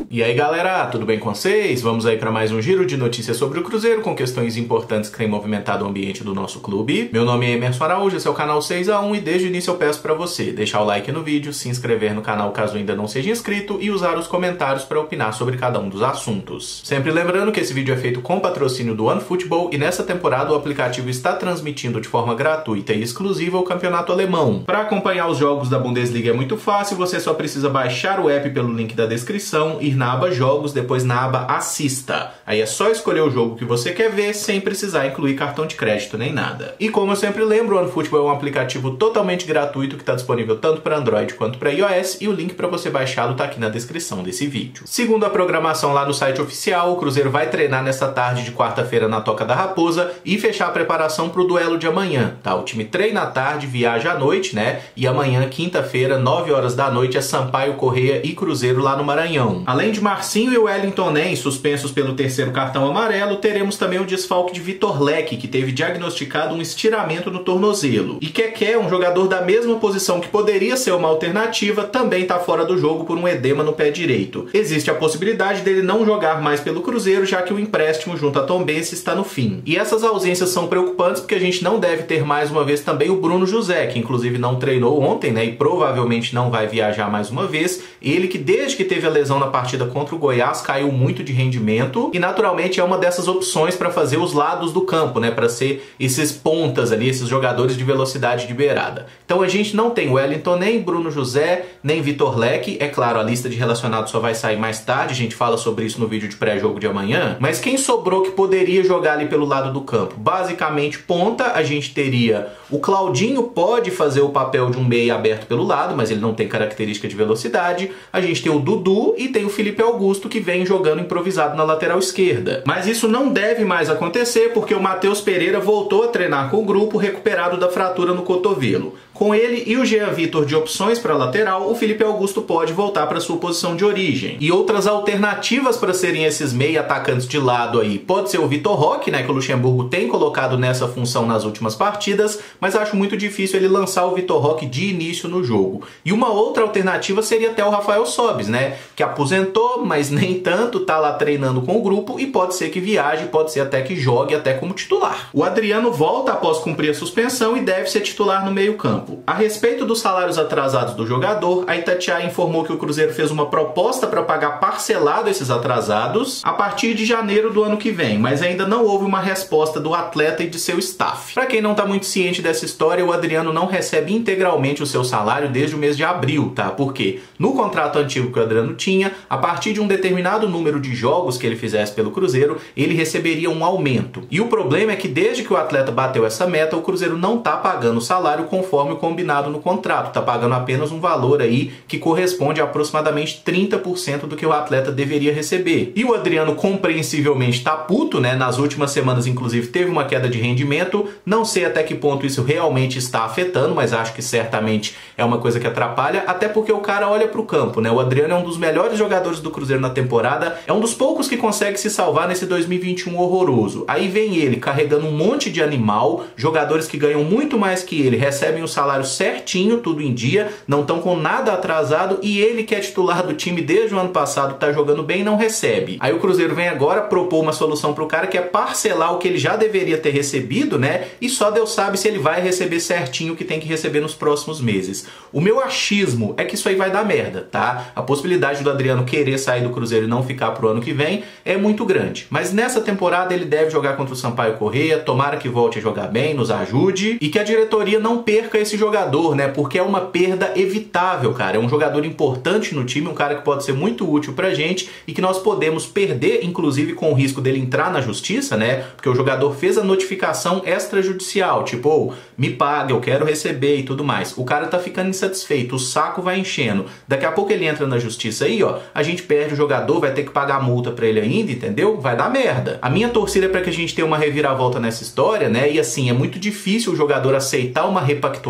E aí galera, tudo bem com vocês? Vamos aí para mais um giro de notícias sobre o Cruzeiro com questões importantes que têm movimentado o ambiente do nosso clube. Meu nome é Emerson Araújo, esse é o canal 6x1 e desde o início eu peço para você deixar o like no vídeo, se inscrever no canal caso ainda não seja inscrito e usar os comentários para opinar sobre cada um dos assuntos. Sempre lembrando que esse vídeo é feito com patrocínio do OneFootball e nessa temporada o aplicativo está transmitindo de forma gratuita e exclusiva o campeonato alemão. Para acompanhar os jogos da Bundesliga é muito fácil, você só precisa baixar o app pelo link da descrição, ir na aba Jogos, depois na aba Assista. Aí é só escolher o jogo que você quer ver sem precisar incluir cartão de crédito nem nada. E como eu sempre lembro, o OneFootball é um aplicativo totalmente gratuito que está disponível tanto para Android quanto para iOS e o link para você baixá-lo está aqui na descrição desse vídeo. Segundo a programação lá no site oficial, o Cruzeiro vai treinar nessa tarde de quarta-feira na Toca da Raposa e fechar a preparação para o duelo de amanhã, tá? O time treina à tarde, viaja à noite, né? E amanhã, quinta-feira, 9 horas da noite, é Sampaio Corrêa e Cruzeiro lá no Maranhão. Além de Marcinho e Wellington Nem suspensos pelo terceiro cartão amarelo, teremos também o desfalque de Vitor Leque, que teve diagnosticado um estiramento no tornozelo. E Keké, um jogador da mesma posição que poderia ser uma alternativa, também está fora do jogo por um edema no pé direito. Existe a possibilidade dele não jogar mais pelo Cruzeiro, já que o empréstimo junto a Tombense está no fim. E essas ausências são preocupantes porque a gente não deve ter mais uma vez também o Bruno José, que inclusive não treinou ontem, né, e provavelmente não vai viajar mais uma vez. Ele que desde que teve a lesão na partida contra o Goiás caiu muito de rendimento e naturalmente é uma dessas opções para fazer os lados do campo, né, para ser esses pontas ali, esses jogadores de velocidade de beirada. Então a gente não tem Wellington nem Bruno José, nem Vitor Leque. É claro, a lista de relacionados só vai sair mais tarde, a gente fala sobre isso no vídeo de pré-jogo de amanhã, mas quem sobrou que poderia jogar ali pelo lado do campo? Basicamente ponta, a gente teria o Claudinho, pode fazer o papel de um meia aberto pelo lado, mas ele não tem característica de velocidade. A gente tem o Dudu e tem o Felipe Augusto, que vem jogando improvisado na lateral esquerda. Mas isso não deve mais acontecer porque o Matheus Pereira voltou a treinar com o grupo recuperado da fratura no cotovelo. Com ele e o Jean Vitor de opções para lateral, o Felipe Augusto pode voltar para sua posição de origem. E outras alternativas para serem esses meia atacantes de lado aí, pode ser o Vitor Roque, né, que o Luxemburgo tem colocado nessa função nas últimas partidas, mas acho muito difícil ele lançar o Vitor Roque de início no jogo. E uma outra alternativa seria até o Rafael Sobis, né, que aposentou, mas nem tanto, tá lá treinando com o grupo e pode ser que viaje, pode ser até que jogue até como titular. O Adriano volta após cumprir a suspensão e deve ser titular no meio-campo. A respeito dos salários atrasados do jogador, a Itatiaia informou que o Cruzeiro fez uma proposta para pagar parcelado esses atrasados a partir de janeiro do ano que vem, mas ainda não houve uma resposta do atleta e de seu staff. Para quem não está muito ciente dessa história, o Adriano não recebe integralmente o seu salário desde o mês de abril, tá? Porque no contrato antigo que o Adriano tinha, a partir de um determinado número de jogos que ele fizesse pelo Cruzeiro, ele receberia um aumento. E o problema é que desde que o atleta bateu essa meta, o Cruzeiro não está pagando o salário conforme o combinado no contrato, está pagando apenas um valor aí que corresponde a aproximadamente 30% do que o atleta deveria receber. E o Adriano compreensivelmente está puto, né? Nas últimas semanas, inclusive, teve uma queda de rendimento. Não sei até que ponto isso realmente está afetando, mas acho que certamente é uma coisa que atrapalha, até porque o cara olha para o campo, né? O Adriano é um dos melhores jogadores do Cruzeiro na temporada, é um dos poucos que consegue se salvar nesse 2021 horroroso. Aí vem ele carregando um monte de animal, jogadores que ganham muito mais que ele, recebem o salário certinho, tudo em dia, não estão com nada atrasado e ele que é titular do time desde o ano passado, tá jogando bem, não recebe. Aí o Cruzeiro vem agora propor uma solução pro cara que é parcelar o que ele já deveria ter recebido, né? E só Deus sabe se ele vai receber certinho o que tem que receber nos próximos meses. O meu achismo é que isso aí vai dar merda, tá? A possibilidade do Adriano querer sair do Cruzeiro e não ficar pro ano que vem é muito grande. Mas nessa temporada ele deve jogar contra o Sampaio Corrêa, tomara que volte a jogar bem, nos ajude e que a diretoria não perca esse jogador, né? Porque é uma perda evitável, cara. É um jogador importante no time, um cara que pode ser muito útil pra gente e que nós podemos perder, inclusive com o risco dele entrar na justiça, né? Porque o jogador fez a notificação extrajudicial, tipo, oh, me paga, eu quero receber e tudo mais. O cara tá ficando insatisfeito, o saco vai enchendo. Daqui a pouco ele entra na justiça aí, ó, a gente perde o jogador, vai ter que pagar multa pra ele ainda, entendeu? Vai dar merda. A minha torcida é pra que a gente tenha uma reviravolta nessa história, né? E assim, é muito difícil o jogador aceitar uma repactuação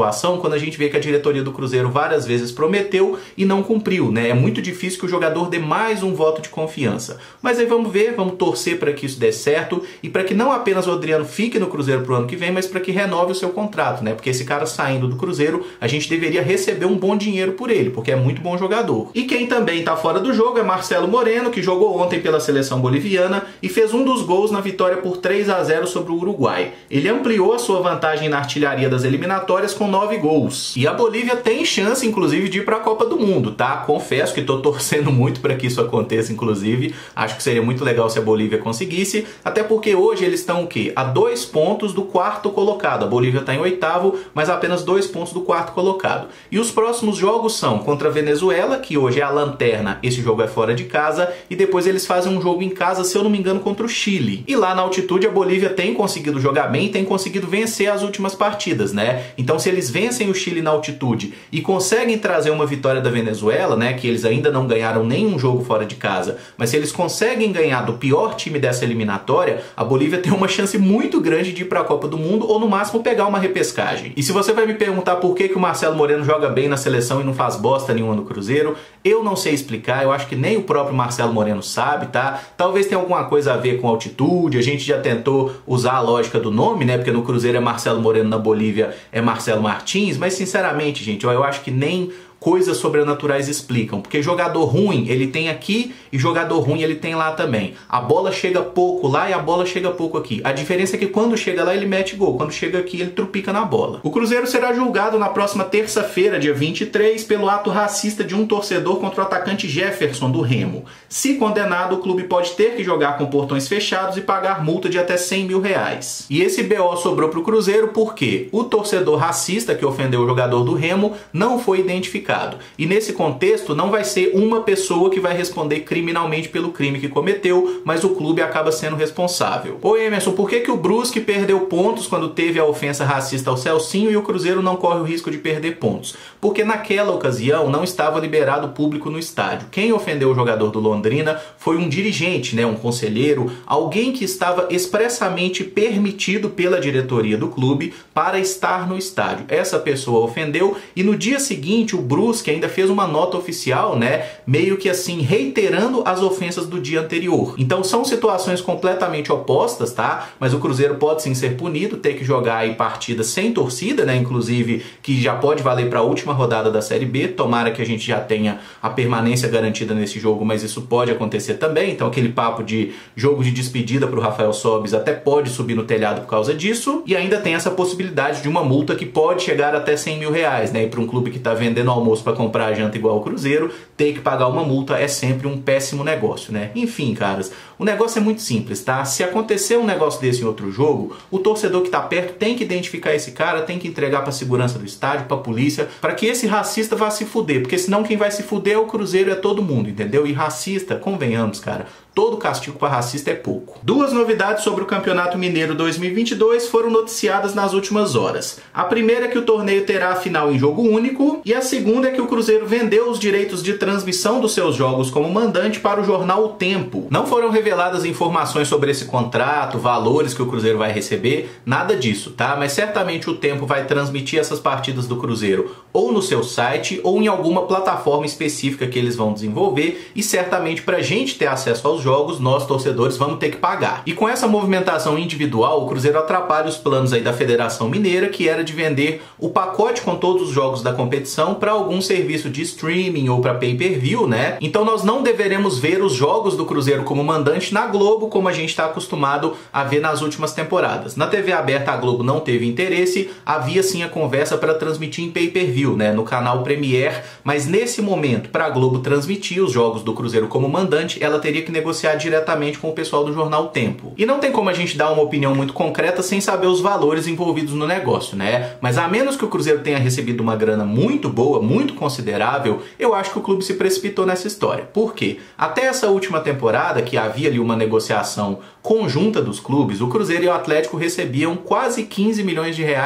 situação quando a gente vê que a diretoria do Cruzeiro várias vezes prometeu e não cumpriu, né? É muito difícil que o jogador dê mais um voto de confiança. Mas aí vamos ver, vamos torcer para que isso dê certo e para que não apenas o Adriano fique no Cruzeiro pro ano que vem, mas para que renove o seu contrato, né? Porque esse cara saindo do Cruzeiro, a gente deveria receber um bom dinheiro por ele, porque é muito bom jogador. E quem também tá fora do jogo é Marcelo Moreno, que jogou ontem pela seleção boliviana e fez um dos gols na vitória por 3-0 sobre o Uruguai. Ele ampliou a sua vantagem na artilharia das eliminatórias com 9 gols. E a Bolívia tem chance, inclusive, de ir para a Copa do Mundo, tá? Confesso que tô torcendo muito para que isso aconteça, inclusive. Acho que seria muito legal se a Bolívia conseguisse, até porque hoje eles estão o quê? A 2 pontos do 4º colocado. A Bolívia está em 8º, mas apenas 2 pontos do 4º colocado. E os próximos jogos são contra a Venezuela, que hoje é a lanterna, esse jogo é fora de casa, e depois eles fazem um jogo em casa, se eu não me engano, contra o Chile. E lá na altitude a Bolívia tem conseguido jogar bem, tem conseguido vencer as últimas partidas, né? Então se eles vencem o Chile na altitude e conseguem trazer uma vitória da Venezuela, né, que eles ainda não ganharam nenhum jogo fora de casa, mas se eles conseguem ganhar do pior time dessa eliminatória, a Bolívia tem uma chance muito grande de ir para a Copa do Mundo ou no máximo pegar uma repescagem. E se você vai me perguntar por que o Marcelo Moreno joga bem na seleção e não faz bosta nenhuma no Cruzeiro, eu não sei explicar, eu acho que nem o próprio Marcelo Moreno sabe, tá? Talvez tenha alguma coisa a ver com altitude, a gente já tentou usar a lógica do nome, né? Porque no Cruzeiro é Marcelo Moreno, na Bolívia é Marcelo Martins, mas sinceramente, gente, eu acho que nem coisas sobrenaturais explicam, porque jogador ruim ele tem aqui e jogador ruim ele tem lá também. A bola chega pouco lá e a bola chega pouco aqui. A diferença é que quando chega lá ele mete gol, quando chega aqui ele trupica na bola. O Cruzeiro será julgado na próxima terça-feira, dia 23, pelo ato racista de um torcedor contra o atacante Jefferson do Remo. Se condenado, o clube pode ter que jogar com portões fechados e pagar multa de até 100 mil reais. E esse BO sobrou para o Cruzeiro porque o torcedor racista que ofendeu o jogador do Remo não foi identificado. E nesse contexto não vai ser uma pessoa que vai responder criminalmente pelo crime que cometeu, mas o clube acaba sendo responsável. Ô Emerson, por que o Brusque perdeu pontos quando teve a ofensa racista ao Celcinho e o Cruzeiro não corre o risco de perder pontos? Porque naquela ocasião não estava liberado público no estádio. Quem ofendeu o jogador do Londrina foi um dirigente, né, um conselheiro, alguém que estava expressamente permitido pela diretoria do clube para estar no estádio. Essa pessoa ofendeu e no dia seguinte o Brusque ainda fez uma nota oficial, né, meio que assim reiterando as ofensas do dia anterior. Então são situações completamente opostas, tá? Mas o Cruzeiro pode sim ser punido, ter que jogar aí partidas sem torcida, né, inclusive que já pode valer para a última rodada da Série B. Tomara que a gente já tenha a permanência garantida nesse jogo, mas isso pode acontecer também. Então aquele papo de jogo de despedida para o Rafael Sobis até pode subir no telhado por causa disso. E ainda tem essa possibilidade de uma multa que pode chegar até 100 mil reais, né? E para um clube que está vendendo almoço para comprar a janta igual o Cruzeiro, ter que pagar uma multa é sempre um péssimo negócio, né? Enfim, caras, o negócio é muito simples, tá? Se acontecer um negócio desse em outro jogo, o torcedor que tá perto tem que identificar esse cara, tem que entregar pra segurança do estádio, pra polícia, para que esse racista vá se fuder, porque senão quem vai se fuder é o Cruzeiro, é todo mundo, entendeu? E racista, convenhamos, cara, todo castigo para racista é pouco. Duas novidades sobre o Campeonato Mineiro 2022 foram noticiadas nas últimas horas. A primeira é que o torneio terá a final em jogo único, e a segunda é que o Cruzeiro vendeu os direitos de transmissão dos seus jogos como mandante para o jornal O Tempo. Não foram reveladas informações sobre esse contrato, valores que o Cruzeiro vai receber, nada disso, tá? Mas certamente o Tempo vai transmitir essas partidas do Cruzeiro ou no seu site ou em alguma plataforma específica que eles vão desenvolver, e certamente pra gente ter acesso aos jogos, nós torcedores vamos ter que pagar. E com essa movimentação individual, o Cruzeiro atrapalha os planos aí da Federação Mineira, que era de vender o pacote com todos os jogos da competição para algum serviço de streaming ou para pay-per-view, né? Então nós não deveremos ver os jogos do Cruzeiro como mandante na Globo, como a gente está acostumado a ver nas últimas temporadas. Na TV aberta a Globo não teve interesse, havia sim a conversa para transmitir em pay-per-view, né, no canal Premiere, mas nesse momento, para a Globo transmitir os jogos do Cruzeiro como mandante, ela teria que negociar diretamente com o pessoal do jornal Tempo. E não tem como a gente dar uma opinião muito concreta sem saber os valores envolvidos no negócio, né? Mas a menos que o Cruzeiro tenha recebido uma grana muito boa, muito considerável, eu acho que o clube se precipitou nessa história. Por quê? Até essa última temporada, que havia ali uma negociação conjunta dos clubes, o Cruzeiro e o Atlético recebiam quase 15 milhões de reais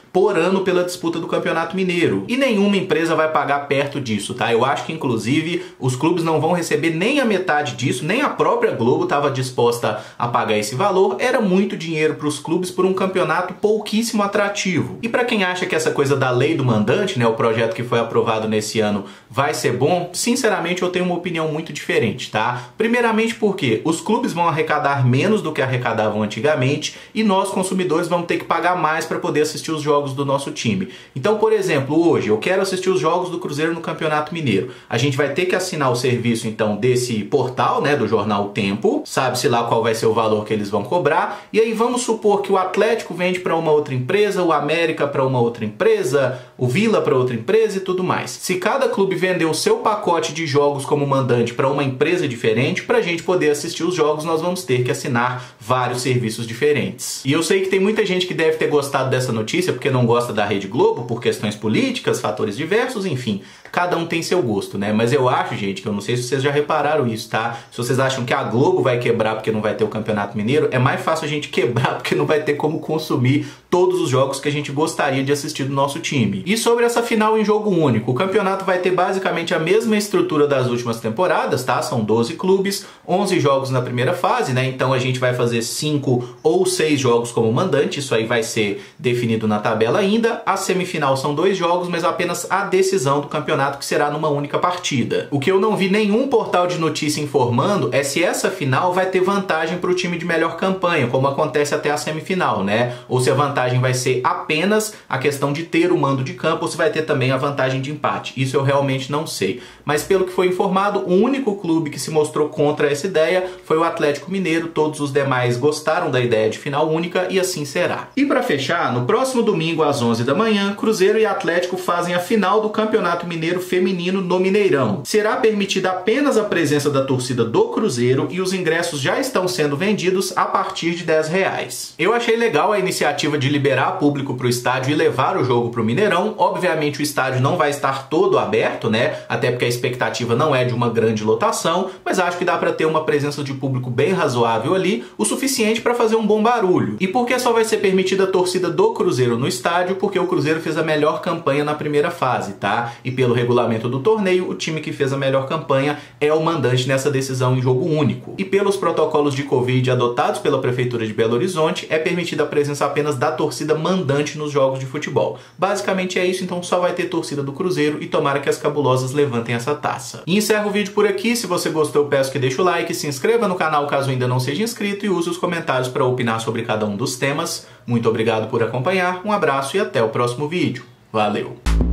por ano pela disputa do Campeonato Mineiro. E nenhuma empresa vai pagar perto disso, tá? Eu acho que, inclusive, os clubes não vão receber nem a metade disso, nem a própria Globo estava disposta a pagar esse valor. Era muito dinheiro para os clubes por um campeonato pouquíssimo atrativo. E para quem acha que essa coisa da lei do mandante, né, o projeto que foi aprovado nesse ano, vai ser bom, sinceramente eu tenho uma opinião muito diferente, tá? Primeiramente porque os clubes vão arrecadar menos do que arrecadavam antigamente e nós, consumidores, vamos ter que pagar mais para poder assistir os jogos do nosso time. Então, por exemplo, hoje eu quero assistir os jogos do Cruzeiro no Campeonato Mineiro. A gente vai ter que assinar o serviço, então, desse portal, né, do jornal O Tempo, sabe-se lá qual vai ser o valor que eles vão cobrar, e aí vamos supor que o Atlético vende para uma outra empresa, o América para uma outra empresa, o Vila para outra empresa e tudo mais. Se cada clube vender o seu pacote de jogos como mandante para uma empresa diferente, para a gente poder assistir os jogos, nós vamos ter que assinar vários serviços diferentes. E eu sei que tem muita gente que deve ter gostado dessa notícia porque não gosta da Rede Globo, por questões políticas, fatores diversos, enfim. Cada um tem seu gosto, né? Mas eu acho, gente, que eu não sei se vocês já repararam isso, tá? Se vocês acham que a Globo vai quebrar porque não vai ter o Campeonato Mineiro, é mais fácil a gente quebrar porque não vai ter como consumir todos os jogos que a gente gostaria de assistir do nosso time. E sobre essa final em jogo único, o campeonato vai ter basicamente a mesma estrutura das últimas temporadas, tá? São 12 clubes, 11 jogos na primeira fase, né? Então a gente vai fazer 5 ou 6 jogos como mandante, isso aí vai ser definido na tabela ainda. A semifinal são 2 jogos, mas apenas a decisão do campeonato, que será numa única partida. O que eu não vi nenhum portal de notícia informando é se essa final vai ter vantagem para o time de melhor campanha, como acontece até a semifinal, né? Ou se a vantagem vai ser apenas a questão de ter o mando de campo, ou se vai ter também a vantagem de empate. Isso eu realmente não sei. Mas pelo que foi informado, o único clube que se mostrou contra essa ideia foi o Atlético Mineiro. Todos os demais gostaram da ideia de final única e assim será. E para fechar, no próximo domingo às 11 da manhã, Cruzeiro e Atlético fazem a final do Campeonato Mineiro feminino no Mineirão. Será permitida apenas a presença da torcida do Cruzeiro e os ingressos já estão sendo vendidos a partir de R$10. Eu achei legal a iniciativa de liberar público para o estádio e levar o jogo para o Mineirão. Obviamente o estádio não vai estar todo aberto, né? Até porque a expectativa não é de uma grande lotação, mas acho que dá para ter uma presença de público bem razoável ali, o suficiente para fazer um bom barulho. E por que só vai ser permitida a torcida do Cruzeiro no estádio? Porque o Cruzeiro fez a melhor campanha na primeira fase, tá? E pelo regulamento do torneio, o time que fez a melhor campanha é o mandante nessa decisão em jogo único. E pelos protocolos de Covid adotados pela Prefeitura de Belo Horizonte, é permitida a presença apenas da torcida mandante nos jogos de futebol. Basicamente é isso, então só vai ter torcida do Cruzeiro e tomara que as cabulosas levantem essa taça. E encerro o vídeo por aqui. Se você gostou, eu peço que deixe o like, se inscreva no canal caso ainda não seja inscrito e use os comentários para opinar sobre cada um dos temas. Muito obrigado por acompanhar, um abraço e até o próximo vídeo. Valeu!